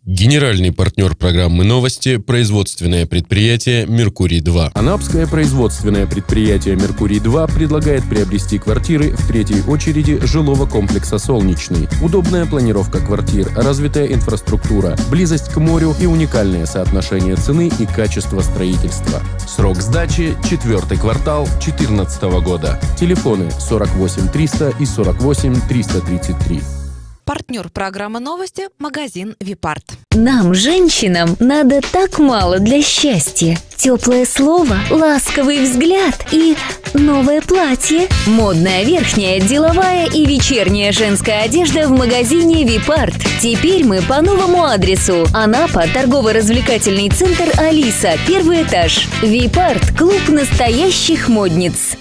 Генеральный партнер программы «Новости» – производственное предприятие «Меркурий-2». Анапское производственное предприятие «Меркурий-2» предлагает приобрести квартиры в третьей очереди жилого комплекса «Солнечный». Удобная планировка квартир, развитая инфраструктура, близость к морю и уникальное соотношение цены и качества строительства. Срок сдачи – 4-й квартал 2014 года. Телефоны 48 300 и 48 333. Партнер программы «Новости» – магазин «Випарт». Нам, женщинам, надо так мало для счастья. Теплое слово, ласковый взгляд и новое платье. Модная верхняя, деловая и вечерняя женская одежда в магазине «Випарт». Теперь мы по новому адресу. Анапа, торгово-развлекательный центр «Алиса», 1-й этаж. «Випарт» – клуб настоящих модниц.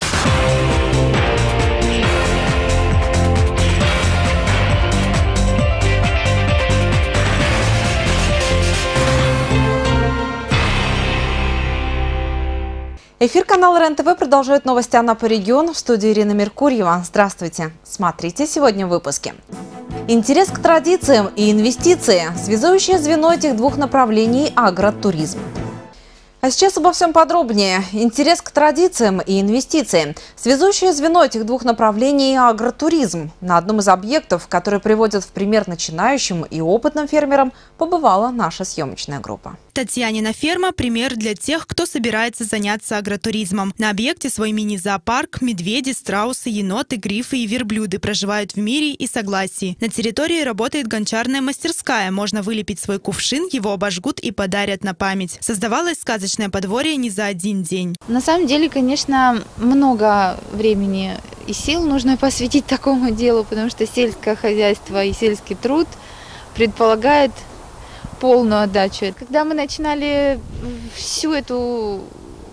Эфир канала РЕН-ТВ продолжает новости Анапы регион. В студии Ирина Меркурьева. Здравствуйте. Смотрите сегодня в выпуске. Интерес к традициям и инвестиции. Связующее звено этих двух направлений – агротуризм. А сейчас обо всем подробнее. Интерес к традициям и инвестиции. Связующее звено этих двух направлений – агротуризм. На одном из объектов, который приводят в пример начинающим и опытным фермерам, побывала наша съемочная группа. Татьянина ферма – пример для тех, кто собирается заняться агротуризмом. На объекте свой мини-зоопарк, медведи, страусы, еноты, грифы и верблюды проживают в мире и согласии. На территории работает гончарная мастерская. Можно вылепить свой кувшин, его обожгут и подарят на память. Создавалось сказочное подворье не за один день. На самом деле, конечно, много времени и сил нужно посвятить такому делу, потому что сельское хозяйство и сельский труд предполагает полную отдачу. Когда мы начинали всю эту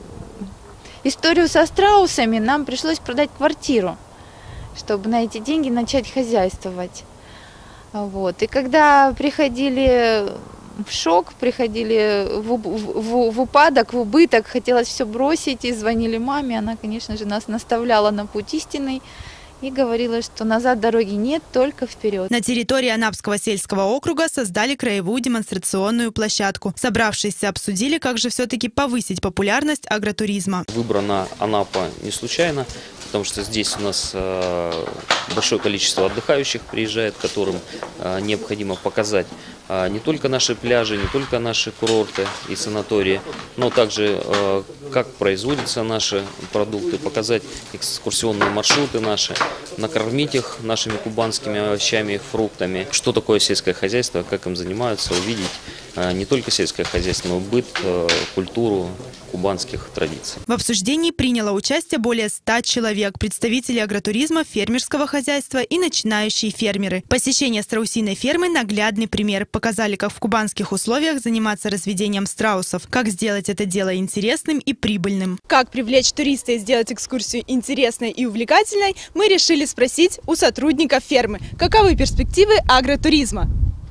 историю со страусами, нам пришлось продать квартиру, чтобы на эти деньги начать хозяйствовать. Вот. И когда приходили в шок, приходили в упадок, в убыток, хотелось все бросить, и звонили маме. Она, конечно же, нас наставляла на путь истинный и говорила, что назад дороги нет, только вперед. На территории Анапского сельского округа создали краевую демонстрационную площадку. Собравшиеся обсудили, как же все-таки повысить популярность агротуризма. Выбрана Анапа не случайно, потому что здесь у нас большое количество отдыхающих приезжает, которым необходимо показать не только наши пляжи, не только наши курорты и санатории, но также как производятся наши продукты, показать экскурсионные маршруты наши, накормить их нашими кубанскими овощами, фруктами. Что такое сельское хозяйство, как им занимаются, увидеть не только сельское хозяйство, но и быт, культуру кубанских традиций. В обсуждении приняло участие более 100 человек, представители агротуризма, фермерского хозяйства и начинающие фермеры. Посещение страусиной фермы – наглядный пример. Показали, как в кубанских условиях заниматься разведением страусов, как сделать это дело интересным и прибыльным. Как привлечь туриста и сделать экскурсию интересной и увлекательной, мы решили спросить у сотрудников фермы. Каковы перспективы агротуризма?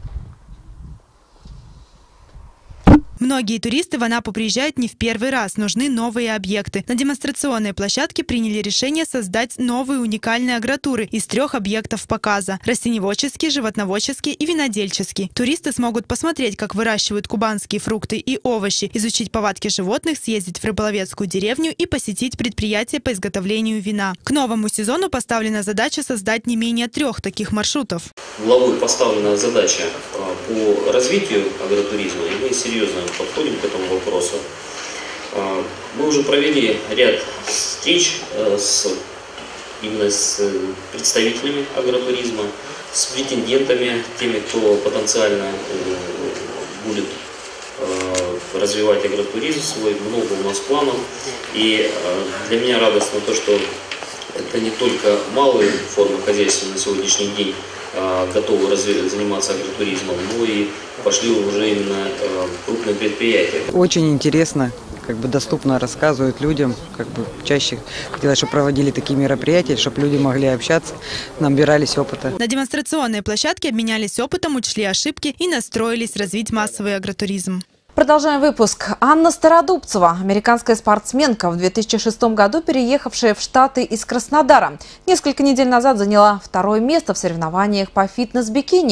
Многие туристы в Анапу приезжают не в первый раз, нужны новые объекты. На демонстрационной площадке приняли решение создать новые уникальные агротуры из 3 объектов показа – растениеводческий, животноводческий и винодельческий. Туристы смогут посмотреть, как выращивают кубанские фрукты и овощи, изучить повадки животных, съездить в рыболовецкую деревню и посетить предприятие по изготовлению вина. К новому сезону поставлена задача создать не менее 3 таких маршрутов. Главой поставлена задача по развитию агротуризма, и мы серьезно подходим к этому вопросу. Мы уже провели ряд встреч именно с представителями агротуризма, с претендентами, теми, кто потенциально будет развивать агротуризм свой. Много у нас планов. И для меня радостно то, что это не только малые формы хозяйства на сегодняшний день готовы заниматься агротуризмом, но и пошли уже именно крупные предприятия. Очень интересно, доступно рассказывают людям, чаще хотелось, чтобы проводили такие мероприятия, чтобы люди могли общаться, набирались опыта. На демонстрационной площадке обменялись опытом, учли ошибки и настроились развить массовый агротуризм. Продолжаем выпуск. Анна Стародубцева, американская спортсменка, в 2006 году переехавшая в Штаты из Краснодара. Несколько недель назад заняла 2-е место в соревнованиях по фитнес-бикини.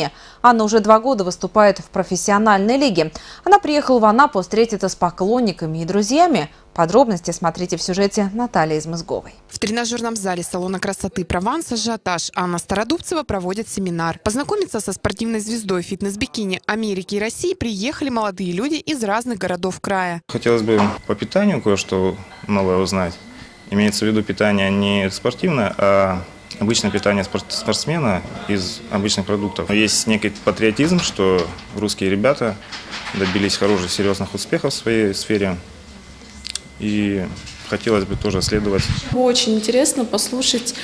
Анна уже 2 года выступает в профессиональной лиге. Она приехала в Анапу встретиться с поклонниками и друзьями. Подробности смотрите в сюжете Натальи Измызговой. В тренажерном зале салона красоты «Прованс» ажиотаж. Анна Стародубцева проводит семинар. Познакомиться со спортивной звездой фитнес-бикини Америки и России приехали молодые люди из разных городов края. Хотелось бы по питанию кое-что новое узнать. Имеется в виду питание не спортивное, а обычное питание спортсмена из обычных продуктов. Есть некий патриотизм, что русские ребята добились хороших, серьезных успехов в своей сфере. И хотелось бы тоже следовать. Очень интересно послушать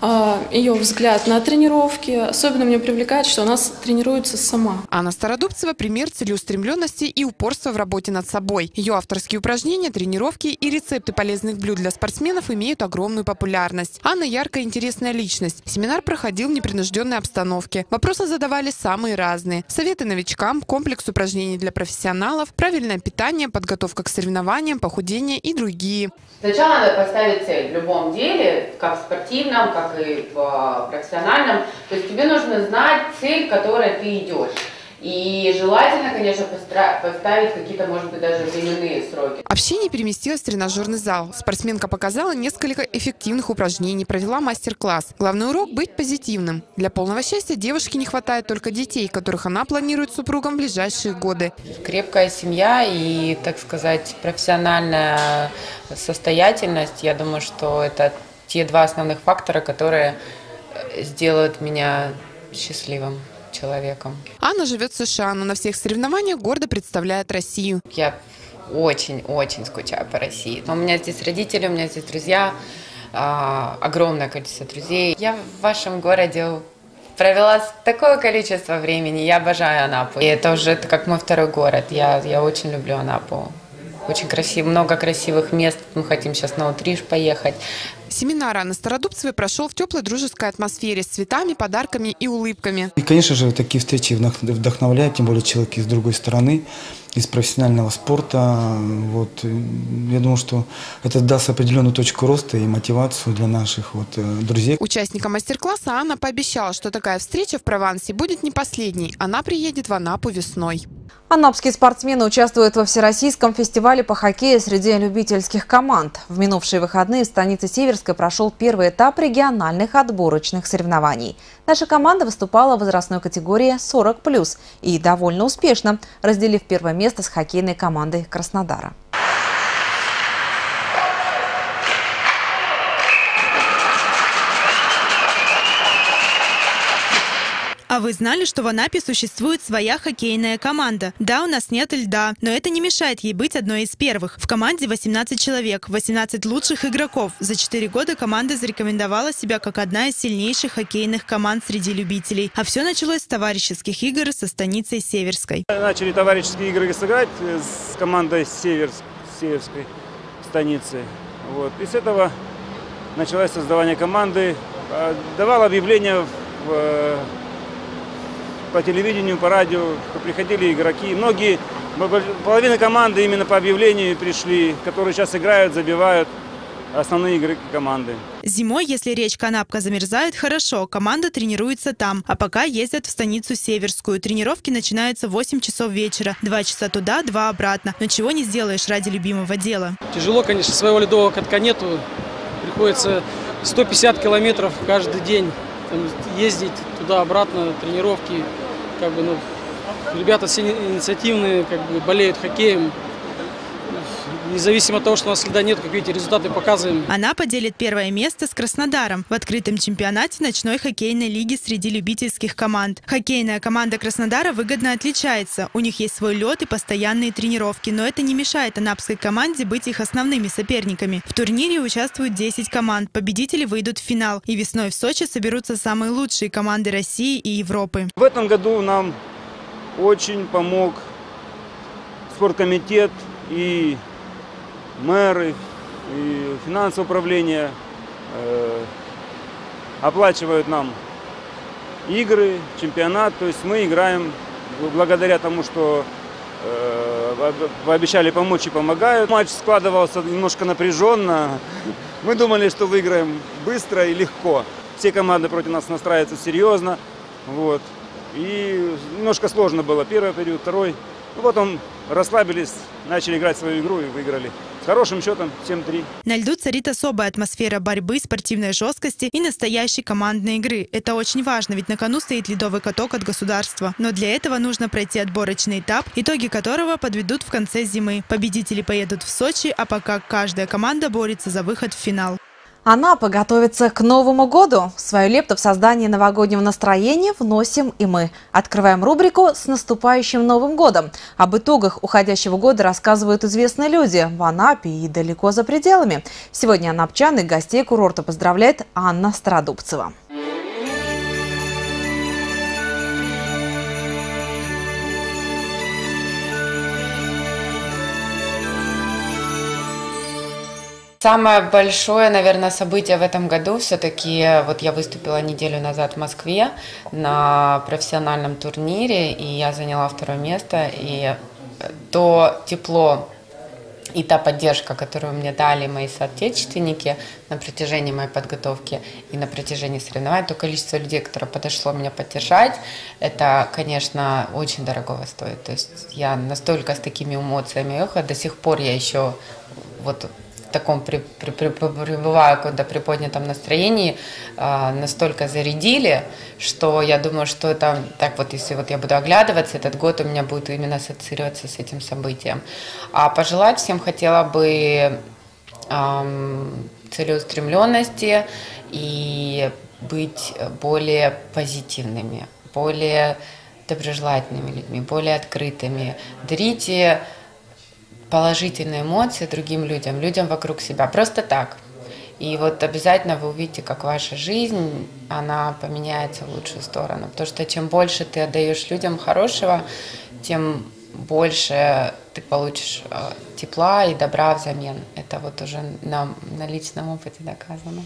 ее взгляд на тренировки. Особенно меня привлекает, что она тренируется сама. Анна Стародубцева – пример целеустремленности и упорства в работе над собой. Ее авторские упражнения, тренировки и рецепты полезных блюд для спортсменов имеют огромную популярность. Анна – яркая и интересная личность. Семинар проходил в непринужденной обстановке. Вопросы задавали самые разные. Советы новичкам, комплекс упражнений для профессионалов, правильное питание, подготовка к соревнованиям, похудение и другие. Сначала надо поставить цель в любом деле, как в спортивном, как и в профессиональном. То есть тебе нужно знать цель, к которой ты идешь. И желательно, конечно, поставить какие-то, может быть, даже временные сроки. Общение переместилось в тренажерный зал. Спортсменка показала несколько эффективных упражнений, провела мастер-класс. Главный урок – быть позитивным. Для полного счастья девушке не хватает только детей, которых она планирует с супругом в ближайшие годы. Крепкая семья и, так сказать, профессиональная состоятельность, я думаю, что это те 2 основных фактора, которые сделают меня счастливым человеком. Анна живет в США, но на всех соревнованиях гордо представляет Россию. Я очень-очень скучаю по России. У меня здесь родители, у меня здесь друзья, огромное количество друзей. Я в вашем городе провела такое количество времени, я обожаю Анапу. И это уже как мой 2-й город, я очень люблю Анапу. Очень красиво, много красивых мест. Мы хотим сейчас на Утриш поехать. Семинар Анны Стародубцевой прошел в теплой дружеской атмосфере с цветами, подарками и улыбками. И, конечно же, такие встречи вдохновляют, тем более человек из другой стороны, из профессионального спорта. Вот. Я думаю, что это даст определенную точку роста и мотивацию для наших друзей. Участникам мастер-класса Анна пообещала, что такая встреча в Провансе будет не последней. Она приедет в Анапу весной. Анапские спортсмены участвуют во всероссийском фестивале по хоккею среди любительских команд. В минувшие выходные в станице Северской прошел первый этап региональных отборочных соревнований. Наша команда выступала в возрастной категории 40+, и довольно успешно, разделив первое место с хоккейной командой Краснодара. А вы знали, что в Анапе существует своя хоккейная команда? Да, у нас нет льда, но это не мешает ей быть одной из первых. В команде 18 человек, 18 лучших игроков. За 4 года команда зарекомендовала себя как одна из сильнейших хоккейных команд среди любителей. А все началось с товарищеских игр со станицей Северской. Начали товарищеские игры сыграть с командой Северской станицы. Вот. И с этого началось создавание команды. Давал объявления по телевидению, по радио, приходили игроки. Половина команды именно по объявлению пришли, которые сейчас играют, забивают основные игроки команды. Зимой, если речка Анапка замерзает, хорошо, команда тренируется там. А пока ездят в станицу Северскую. Тренировки начинаются в 8 часов вечера. 2 часа туда, 2 обратно. Но чего не сделаешь ради любимого дела. Тяжело, конечно, своего ледового катка нету. Приходится 150 километров каждый день ездить туда-обратно, тренировки. Ребята все инициативные, болеют хоккеем. Независимо от того, что у нас льда нет, как видите, результаты показываем. Анапа делит первое место с Краснодаром в открытом чемпионате ночной хоккейной лиги среди любительских команд. Хоккейная команда Краснодара выгодно отличается. У них есть свой лед и постоянные тренировки, но это не мешает анапской команде быть их основными соперниками. В турнире участвуют 10 команд. Победители выйдут в финал. И весной в Сочи соберутся самые лучшие команды России и Европы. В этом году нам очень помог спорткомитет и мэры, и финансовое управление оплачивают нам игры, чемпионат. То есть мы играем благодаря тому, что пообещали помочь и помогают. Матч складывался немножко напряженно. Мы думали, что выиграем быстро и легко. Все команды против нас настраиваются серьезно. Вот. И немножко сложно было. Первый период, второй. Ну, потом расслабились, начали играть свою игру и выиграли. С хорошим счетом 7-3. На льду царит особая атмосфера борьбы, спортивной жесткости и настоящей командной игры. Это очень важно, ведь на кону стоит ледовый каток от государства. Но для этого нужно пройти отборочный этап, итоги которого подведут в конце зимы. Победители поедут в Сочи, а пока каждая команда борется за выход в финал. Анапа готовится к Новому году. Свою лепту в создании новогоднего настроения вносим и мы. Открываем рубрику «С наступающим Новым годом». Об итогах уходящего года рассказывают известные люди в Анапе и далеко за пределами. Сегодня анапчан и гостей курорта поздравляет Анна Стародубцева. Самое большое, наверное, событие в этом году все-таки, вот я выступила неделю назад в Москве на профессиональном турнире, и я заняла 2-е место, и то тепло и та поддержка, которую мне дали мои соотечественники на протяжении моей подготовки и на протяжении соревнований, то количество людей, которое подошло меня поддержать, это, конечно, очень дорогого стоит. То есть я настолько с такими эмоциями ехала, до сих пор я еще вот в таком пребываю, когда при поднятом настроении, настолько зарядили, что я думаю, что это так вот, если вот я буду оглядываться, этот год у меня будет именно ассоциироваться с этим событием. А пожелать всем хотела бы целеустремленности и быть более позитивными, более доброжелательными людьми, более открытыми. Дарите положительные эмоции другим людям, людям вокруг себя, просто так. И вот обязательно вы увидите, как ваша жизнь, она поменяется в лучшую сторону. Потому что чем больше ты отдаешь людям хорошего, тем больше ты получишь тепла и добра взамен. Это вот уже на личном опыте доказано.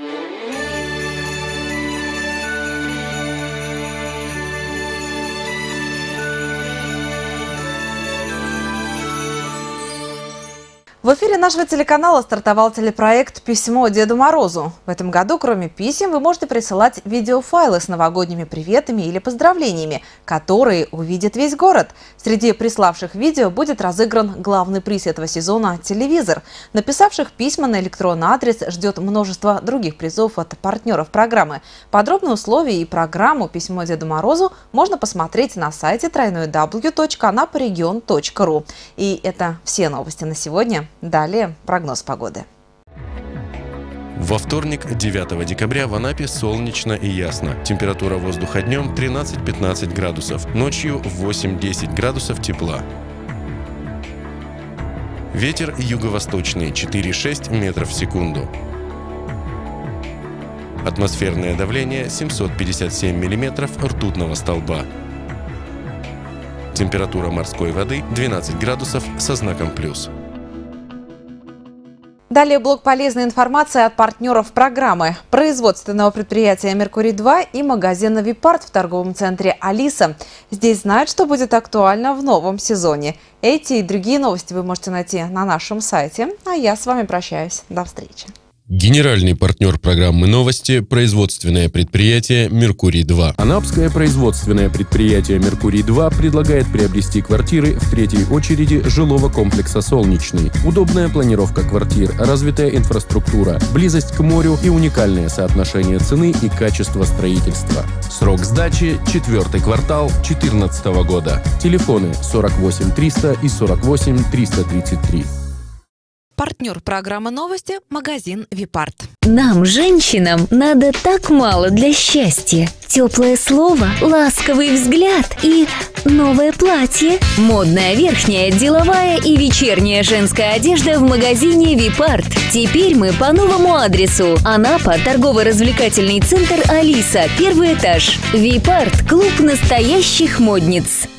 В эфире нашего телеканала стартовал телепроект «Письмо Деду Морозу». В этом году, кроме писем, вы можете присылать видеофайлы с новогодними приветами или поздравлениями, которые увидит весь город. Среди приславших видео будет разыгран главный приз этого сезона – телевизор. Написавших письма на электронный адрес ждет множество других призов от партнеров программы. Подробные условия и программу «Письмо Деду Морозу» можно посмотреть на сайте www.anaporegion.ru. И это все новости на сегодня. Далее прогноз погоды. Во вторник, 9 декабря, в Анапе солнечно и ясно. Температура воздуха днем 13-15 градусов, ночью 8-10 градусов тепла. Ветер юго-восточный 4-6 метров в секунду. Атмосферное давление 757 миллиметров ртутного столба. Температура морской воды 12 градусов со знаком плюс. Далее блок полезной информации от партнеров программы. Производственного предприятия «Меркурий-2» и магазина «Випарт» в торговом центре «Алиса». Здесь знают, что будет актуально в новом сезоне. Эти и другие новости вы можете найти на нашем сайте. А я с вами прощаюсь. До встречи. Генеральный партнер программы «Новости» – производственное предприятие «Меркурий-2». Анапское производственное предприятие «Меркурий-2» предлагает приобрести квартиры в 3-й очереди жилого комплекса «Солнечный». Удобная планировка квартир, развитая инфраструктура, близость к морю и уникальное соотношение цены и качества строительства. Срок сдачи – 4-й квартал 2014 года. Телефоны 48 300 и 48 333. Партнер программы «Новости» – магазин «Випарт». Нам, женщинам, надо так мало для счастья. Теплое слово, ласковый взгляд и новое платье. Модная верхняя, деловая и вечерняя женская одежда в магазине «Випарт». Теперь мы по новому адресу. Анапа, торгово-развлекательный центр «Алиса», 1-й этаж. «Випарт» – клуб настоящих модниц.